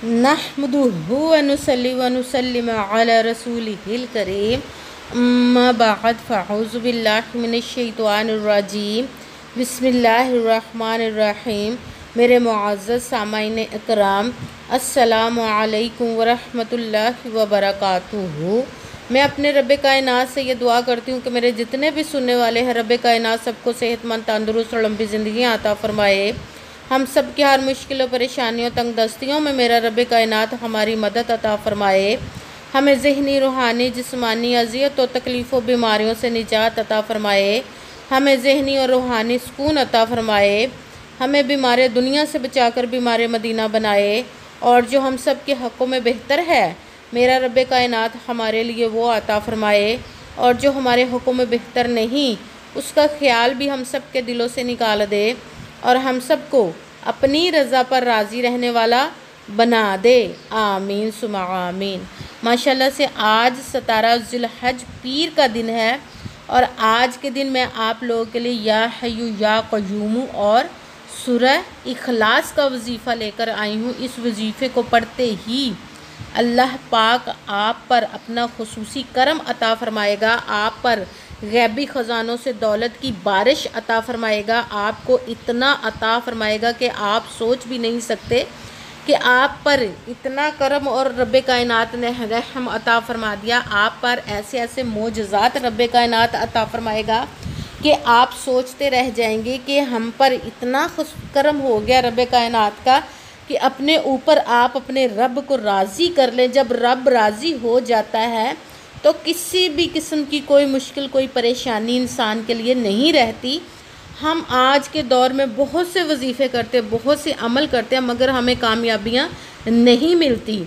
नहमदुहु व नुसल्ली व नुसल्लिमु अला रसूलिहिल करीम अम्मा बअद फ़अऊज़ु बिल्लाहि मिनश शैतानिर रजीम बिस्मिल्लाहिर रहमानिर रहीम। मेरे मुअज़्ज़ज़ सामाईन इकराम, अस्सलामु अलैकुम व रहमतुल्लाहि व बरकातुहू। मैं अपने रब कायनात से ये दुआ करती हूँ कि मेरे जितने भी सुनने वाले हैं, रब कायनात सबको सेहतमंद, तंदुरुस्त और लंबी ज़िंदगी अता फ़रमाए। हम सब की हर मुश्किलों, परेशानियों, तंग दस्तियों में मेरा रब कायनात हमारी मदद अता फ़रमाए। हमें ज़हनी, रूहानी, जिस्मानी अज़ियत और तकलीफ़ों, बीमारियों से निजात अता फ़रमाए। हमें ज़हनी और रूहानी सुकून अता फ़रमाए। हमें बीमार दुनिया से बचाकर बीमार मदीना बनाए। और जो हम सब के हक़ों में बेहतर है, मेरा रब कायनात हमारे लिए वो अता फ़रमाए। और जो हमारे हक़ों में बेहतर नहीं, उसका ख़्याल भी हम सब के दिलों से निकाल दे और हम सबको अपनी रज़ा पर राज़ी रहने वाला बना दे। आमीन सुमा आमीन। माशाल्लाह से आज 17 ज़िलहज पीर का दिन है और आज के दिन मैं आप लोगों के लिए या हय्यु या क़य्यूम और सूरह इखलास का वजीफ़ा लेकर आई हूँ। इस वजीफ़े को पढ़ते ही अल्लाह पाक आप पर अपना खुसूसी करम अता फ़रमाएगा, आप पर गैबी ख़जानों से दौलत की बारिश अता फ़रमाएगा, आपको इतना अता फ़रमाएगा कि आप सोच भी नहीं सकते कि आप पर इतना करम और रब कायनात ने रहम अता फ़रमा दिया। आप पर ऐसे ऐसे मोजज़ात रब कायनात अता फ़रमाएगा कि आप सोचते रह जाएंगे कि हम पर इतना करम हो गया रब कायनात का कि अपने ऊपर आप अपने रब को राज़ी कर लें। जब रब राज़ी हो जाता है तो किसी भी किस्म की कोई मुश्किल, कोई परेशानी इंसान के लिए नहीं रहती। हम आज के दौर में बहुत से वजीफ़े करते, बहुत से अमल करते हैं, मगर हमें कामयाबियाँ नहीं मिलती।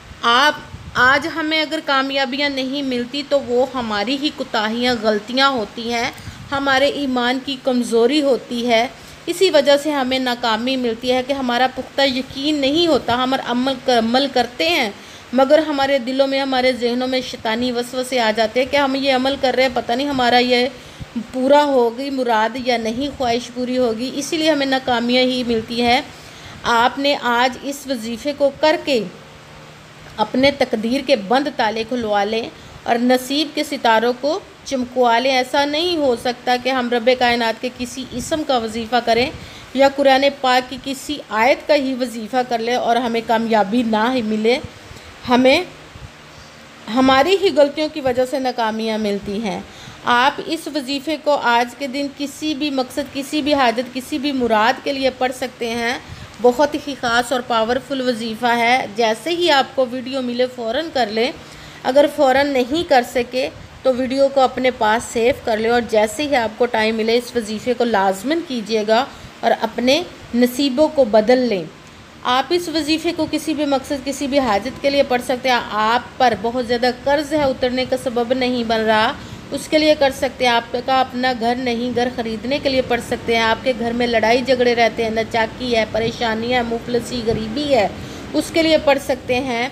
आज हमें अगर कामयाबियाँ नहीं मिलती तो वो हमारी ही कोताहियाँ, गलतियाँ होती हैं, हमारे ईमान की कमज़ोरी होती है। इसी वजह से हमें नाकामी मिलती है कि हमारा पुख्ता यकीन नहीं होता। हम अमल करते हैं मगर हमारे दिलों में, हमारे जहनों में शैतानी वसवसे आ जाते हैं कि हम ये अमल कर रहे हैं, पता नहीं हमारा ये पूरा होगी मुराद या नहीं, ख्वाहिश पूरी होगी, इसीलिए हमें नाकामियाँ ही मिलती हैं। आपने आज इस वजीफ़े को करके अपने तकदीर के बंद ताले खुलवा लें और नसीब के सितारों को चमकवा लें। ऐसा नहीं हो सकता कि हम रब कायनात के किसी इसम का वजीफ़ा करें या कुरान पाक की किसी आयत का ही वजीफ़ा कर लें और हमें कामयाबी ना ही मिले। हमें हमारी ही गलतियों की वजह से नाकामियाँ मिलती हैं। आप इस वजीफ़े को आज के दिन किसी भी मकसद, किसी भी हाजत, किसी भी मुराद के लिए पढ़ सकते हैं। बहुत ही ख़ास और पावरफुल वजीफ़ा है। जैसे ही आपको वीडियो मिले फ़ौरन कर लें। अगर फ़ौरन नहीं कर सके तो वीडियो को अपने पास सेव कर लें और जैसे ही आपको टाइम मिले इस वजीफ़े को लाजमन कीजिएगा और अपने नसीबों को बदल लें। आप इस वजीफ़े को किसी भी मकसद, किसी भी हाजत के लिए पढ़ सकते हैं। आप पर बहुत ज़्यादा कर्ज़ है, उतरने का सबब नहीं बन रहा, उसके लिए कर सकते हैं। आपका अपना घर नहीं, घर ख़रीदने के लिए पढ़ सकते हैं। आपके घर में लड़ाई झगड़े रहते हैं, नचाकी है, परेशानी है, मुफलसी, गरीबी है, उसके लिए पढ़ सकते हैं।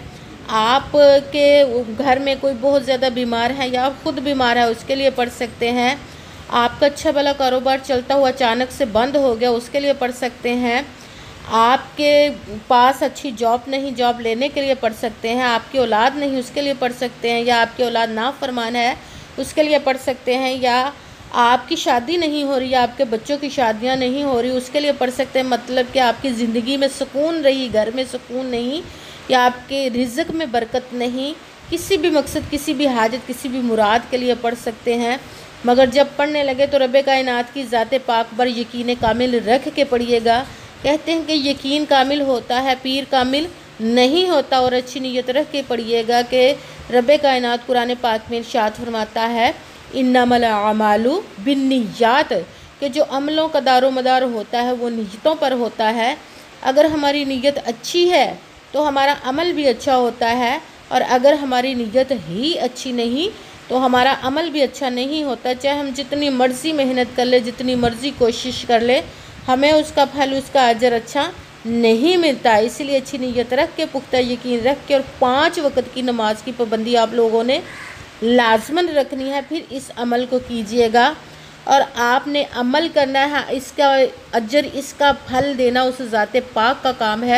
आपके घर में कोई बहुत ज़्यादा बीमार है या आप ख़ुद बीमार है, उसके लिए पढ़ सकते हैं। आपका अच्छा भला कारोबार चलता हुआ अचानक से बंद हो गया, उसके लिए पढ़ सकते हैं। आपके पास अच्छी जॉब नहीं, जॉब लेने के लिए पढ़ सकते हैं। आपकी औलाद नहीं, उसके लिए पढ़ सकते हैं। या आपकी औलाद नाफरमान है, उसके लिए पढ़ सकते हैं। या आपकी शादी नहीं हो रही, या आपके बच्चों की शादियां नहीं हो रही, उसके लिए पढ़ सकते हैं। मतलब कि आपकी ज़िंदगी में सुकून रही, घर में सुकून नहीं, या आपके रिज़्क़ में बरकत नहीं, किसी भी मकसद, किसी भी हाजत, किसी भी मुराद के लिए पढ़ सकते हैं। मगर जब पढ़ने लगे तो रब कायनात की ज़ात पाक पर यकीन कामिल रख के पढ़िएगा। कहते हैं कि यकीन कामिल होता है, पीर कामिल नहीं होता। और अच्छी नीयत रख के पढ़िएगा कि रब कायनात कुरान पाक में इरशाद फरमाता है, इन्नमल अमालु बिन्नियात, कि जो अमलों का दारो मदार होता है वो नीयतों पर होता है। अगर हमारी नीयत अच्छी है तो हमारा अमल भी अच्छा होता है, और अगर हमारी नीयत ही अच्छी नहीं तो हमारा अमल भी अच्छा नहीं होता। चाहे हम जितनी मर्ज़ी मेहनत कर ले, जितनी मर्ज़ी कोशिश कर ले, हमें उसका फल, उसका अजर अच्छा नहीं मिलता। इसलिए अच्छी नीयत रख के, पुख्ता यकीन रख के और 5 वक्त की नमाज की पाबंदी आप लोगों ने लाजमन रखनी है। फिर इस अमल को कीजिएगा और आपने अमल करना है। इसका अजर, इसका फल देना उस ज़ात पाक का काम है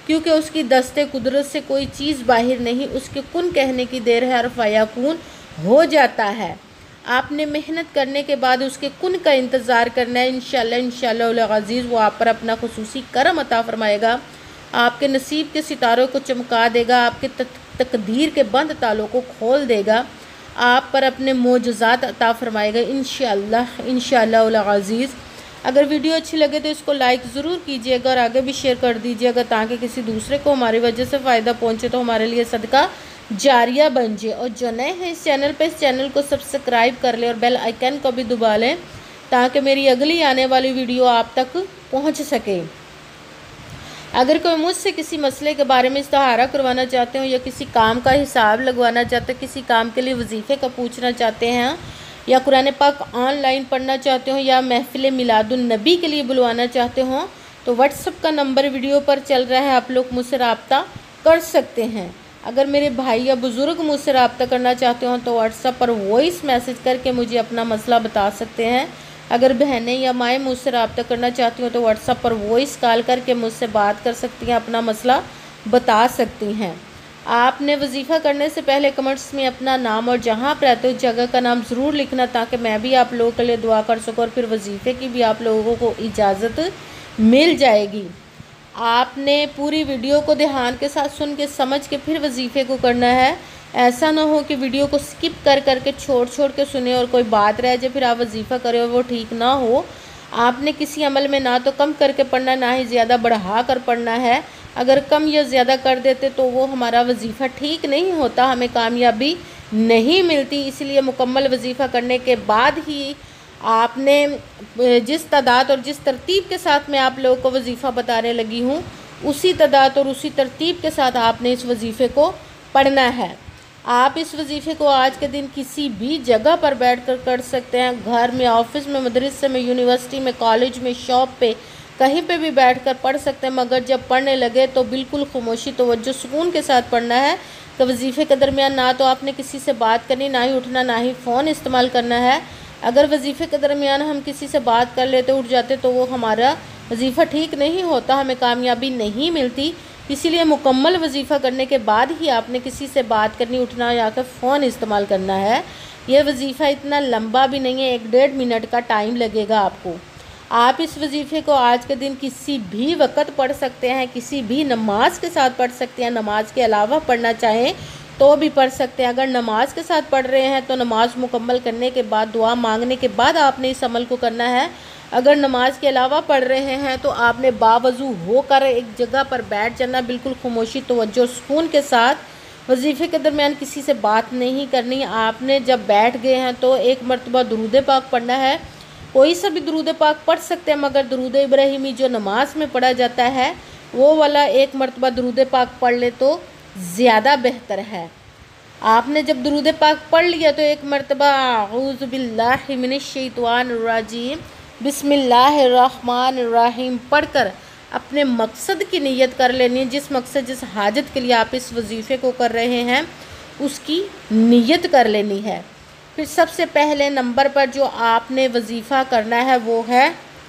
क्योंकि उसकी दस्ते कुदरत से कोई चीज़ बाहर नहीं, उसके कुन कहने की देर है और फयाकून हो जाता है। आपने मेहनत करने के बाद उसके कुन का इंतज़ार करना है। इंशाअल्लाह अज़ीज़ वो आप पर अपना खुसूसी करम अता फरमाएगा, आपके नसीब के सितारों को चमका देगा, आपके तकदीर के बंद तालों को खोल देगा, आप पर अपने मोजज़ात अता फरमाएगा इंशाअल्लाह अज़ीज़। अगर वीडियो अच्छी लगे तो इसको लाइक ज़रूर कीजिएगा और आगे भी शेयर कर दीजिएगा, ताकि किसी दूसरे को हमारी वजह से फ़ायदा पहुँचे तो हमारे लिए सदका जारिया बन जाए। और जो नए हैं इस चैनल को सब्सक्राइब कर लें और बेल आइकन को भी दबा लें, ताकि मेरी अगली आने वाली वीडियो आप तक पहुँच सके। अगर कोई मुझसे किसी मसले के बारे में इस्तिहारा करवाना चाहते हो या किसी काम का हिसाब लगवाना चाहते हैं, किसी काम के लिए वजीफ़े का पूछना चाहते हैं, या कुरान पाक ऑनलाइन पढ़ना चाहते हो, या महफिल मिलादुन नबी के लिए बुलवाना चाहते हो, तो व्हाट्सएप का नंबर वीडियो पर चल रहा है, आप लोग मुझसे रब्ता कर सकते हैं। अगर मेरे भाई या बुज़ुर्ग मुझसे रब्ता करना चाहते हो तो व्हाट्सएप पर वॉइस मैसेज करके मुझे अपना मसला बता सकते हैं। अगर बहनें या माएँ मुझसे रब्ता करना चाहती हो तो व्हाट्सएप पर वॉइस कॉल करके मुझसे बात कर सकती हैं, अपना मसला बता सकती हैं। आपने वजीफ़ा करने से पहले कमेंट्स में अपना नाम और जहाँ आप रहते हो उस जगह का नाम ज़रूर लिखना, ताकि मैं भी आप लोगों के लिए दुआ कर सकूँ और फिर वजीफ़े की भी आप लोगों को इजाज़त मिल जाएगी। आपने पूरी वीडियो को ध्यान के साथ सुन के समझ के फिर वजीफ़े को करना है। ऐसा ना हो कि वीडियो को स्किप कर के छोड़ के सुने और कोई बात रह जाए फिर आप वजीफ़ा करें और वो ठीक ना हो। आपने किसी अमल में ना तो कम करके पढ़ना, ना ही ज़्यादा बढ़ा कर पढ़ना है। अगर कम या ज़्यादा कर देते तो वो हमारा वजीफ़ा ठीक नहीं होता, हमें कामयाबी नहीं मिलती। इसलिए मुकम्मल वजीफ़ा करने के बाद ही आपने जिस तादाद और जिस तरतीब के साथ मैं आप लोगों को वजीफ़ा बताने लगी हूँ, उसी तादाद और उसी तरतीब के साथ आपने इस वजीफ़े को पढ़ना है। आप इस वजीफ़े को आज के दिन किसी भी जगह पर बैठकर कर सकते हैं, घर में, ऑफिस में, मदरसे में, यूनिवर्सिटी में, कॉलेज में, शॉप पे, कहीं पे भी बैठकर पढ़ सकते हैं। मगर जब पढ़ने लगे तो बिल्कुल खामोशी, तवज्जो, सुकून के साथ पढ़ना है। तो वजीफ़े के दरमियान ना तो आपने किसी से बात करनी, ना ही उठना, ना ही फ़ोन इस्तेमाल करना है। अगर वजीफ़े के दरमियान हम किसी से बात कर लेते, उठ जाते, तो वो हमारा वजीफ़ा ठीक नहीं होता, हमें कामयाबी नहीं मिलती। इसीलिए मुकम्मल वजीफ़ा करने के बाद ही आपने किसी से बात करनी, उठना या फिर फ़ोन इस्तेमाल करना है। यह वजीफ़ा इतना लंबा भी नहीं है, 1-1.5 मिनट का टाइम लगेगा आपको। आप इस वजीफ़े को आज के दिन किसी भी वक़्त पढ़ सकते हैं, किसी भी नमाज के साथ पढ़ सकते हैं, नमाज के अलावा पढ़ना चाहें तो भी पढ़ सकते हैं। अगर नमाज के साथ पढ़ रहे हैं तो नमाज मुकम्मल करने के बाद, दुआ मांगने के बाद आपने इस अमल को करना है। अगर नमाज के अलावा पढ़ रहे हैं तो आपने बावजू होकर एक जगह पर बैठ जाना, बिल्कुल खामोशी, तवज्जो, सुकून के साथ। वजीफ़े के दरमियान किसी से बात नहीं करनी। आपने जब बैठ गए हैं तो एक मरतबा दुरूद पाक पढ़ना है। कोई सा भी दुरूद पाक पढ़ सकते हैं, मगर दुरूद इब्राहिमी जो नमाज में पढ़ा जाता है वो वाला एक मरतबा दुरूद पाक पढ़ ले तो ज़्यादा बेहतर है। आपने जब दुरूद पाक पढ़ लिया तो एक मरतबा अऊज़ु बिल्लाहि मिनश्शैतानिर रजीम बिस्मिल्लाहिर्रहमानिर्रहीम पढ़कर अपने मकसद की नीयत कर लेनी है। जिस मकसद, जिस हाजत के लिए आप इस वजीफ़े को कर रहे हैं उसकी नीयत कर लेनी है। फिर सबसे पहले नंबर पर जो आपने वजीफ़ा करना है वो है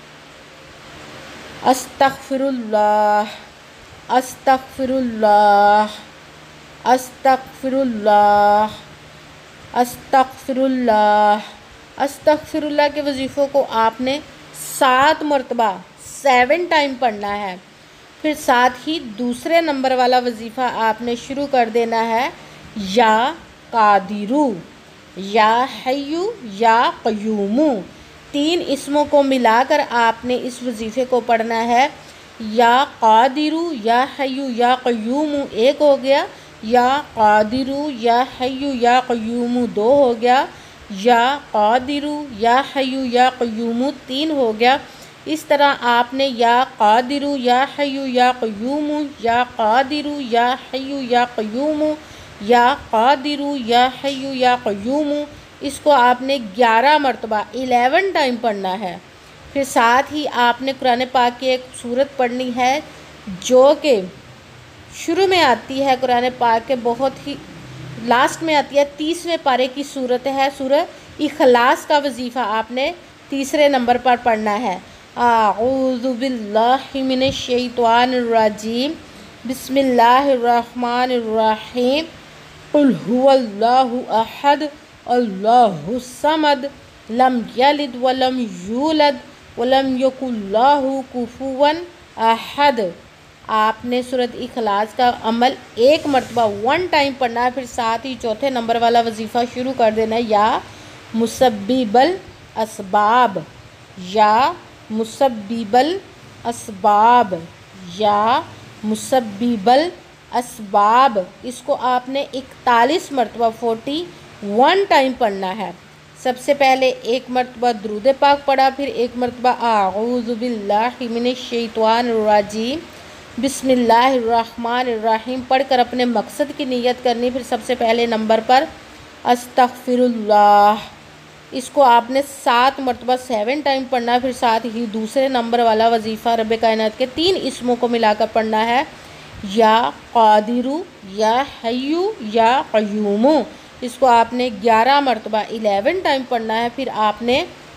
अस्तग़फिरुल्लाह, अस्तग़फिरुल्लाह, अस्तग़फिरुल्लाह, अस्तग़फिरुल्लाह। अस्तग़फिरुल्लाह के वजीफ़ों को आपने 7 मरतबा 7 टाइम पढ़ना है। फिर साथ ही दूसरे नंबर वाला वजीफ़ा आपने शुरू कर देना है, या कादिरू, या हय्यू, या क़य्यूमू। 3 इसमों को मिलाकर आपने इस वजीफ़े को पढ़ना है। या कादिरू, या हय्यू, या क़य्यूमू 1 हो गया, या कादिरू, या हय्यू, या क़य्यूमू 2 हो गया, या कादिरू, या हय्यू, या क़य्यूमू 3 हो गया। इस तरह आपने या कादिरू, या हय्यू, या क़य्यूमू, या कादिरू, या हय्यू, या क़य्यूमू, या कादिरू, या हय्यू, या क़य्यूमू, इसको आपने 11 मरतबा 11 टाइम पढ़ना है। फिर साथ ही आपने कुरान पाक की एक सूरत पढ़नी है जो कि शुरू में आती है, कुरान पाक के बहुत ही लास्ट में आती है। 30वें पारे की सूरत है, सूरह इखलास का वजीफ़ा आपने तीसरे नंबर पर पढ़ना है। अऊज़ु बिल्लाहि मिनश्शैतानिर रजीम बिस्मिल्लाहिर्रहमानिर्रहीम। कुल हुवल्लाहु अहद अल्लाहुस समद लम यलिद वलम यूलद वलम यकुल्लाहु कुफुवन अहद। आपने सूरत इखलास का अमल एक मरतबा 1 टाइम पढ़ना है, फिर साथ ही चौथे नंबर वाला वजीफ़ा शुरू कर देना है, या मुसब्बिबल असबाब, या मुसब्बिबल असबाब, या मुसब्बिबल असबाब। इसको आपने 41 मरतबा 41 टाइम पढ़ना है। सबसे पहले एक मरतबा दुरूद पाक पढ़ा, फिर एक मरतबा आऊज़ु बिल्लाहि मिनश शैतानिर रजीम बिस्मिल्लाहिर्रहमानिर्रहीम पढ़कर अपने मकसद की नीयत करनी। फिर सबसे पहले नंबर पर अस्तगफिरुल्लाह, इसको आपने 7 मरतबा 7 टाइम पढ़ना है। फिर साथ ही दूसरे नंबर वाला वजीफ़ा रब कायनात के 3 इसमों को मिलाकर पढ़ना है, या कादिरू, या हय्यू, या क़य्यूमु। इसको आपने 11 मरतबा 11 टाइम पढ़ना है। फिर आपने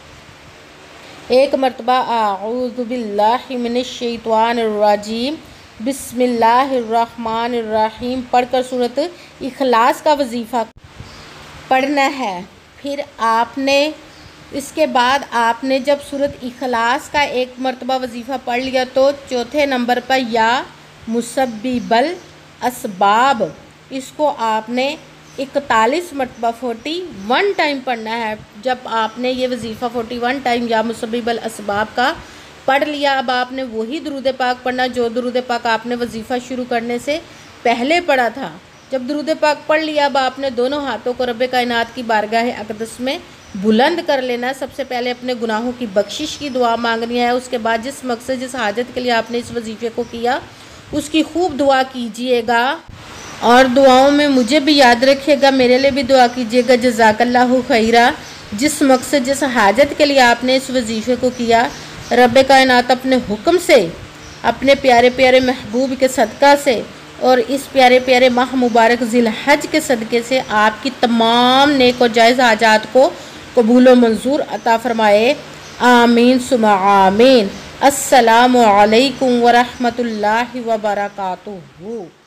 एक मरतबा आऊज़ु बिल्लाहि मिनश शैतानिर रजीम बिस्मिल्लाहिर्रहमानिर्रहीम पढ़कर सूरत इखलास का वजीफ़ा पढ़ना है। फिर आपने इसके बाद आपने जब सूरत इखलास का एक मरतबा वजीफ़ा पढ़ लिया तो चौथे नंबर पर या मुसब्बिबल असबाब, इसको आपने 41 मरतबा 41 टाइम पढ़ना है। जब आपने ये वजीफ़ा 41 टाइम या मुसब्बिबल असबाब का पढ़ लिया, अब आपने वही दुरूद पाक पढ़ना जो दुरूद पाक आपने वजीफ़ा शुरू करने से पहले पढ़ा था। जब दुरूद पाक पढ़ लिया, अब आपने दोनों हाथों को रब कायनात की बारगाह अक़दस में बुलंद कर लेना है। सबसे पहले अपने गुनाहों की बख्शिश की दुआ मांगनी है। उसके बाद जिस मकसद जिस हाजत के लिए आपने इस वजीफ़े को किया उसकी खूब दुआ कीजिएगा, और दुआओं में मुझे भी याद रखिएगा, मेरे लिए भी दुआ कीजिएगा। जज़ाकल्लाहु खैरा। जिस मकसद जिस हाजत के लिए आपने इस वजीफ़े को किया, रब कायनात अपने हुक्म से, अपने प्यारे प्यारे महबूब के सदक़ा से और इस प्यारे प्यारे माह मुबारक ज़िलहज के सदक़े से आपकी तमाम नेक और जायज़ हाजात को कबूल व मंजूर अता फ़रमाए। आमीन सुम्मा आमीन। अस्सलामु अलैकुम व रहमतुल्लाहि व बरकातुहू।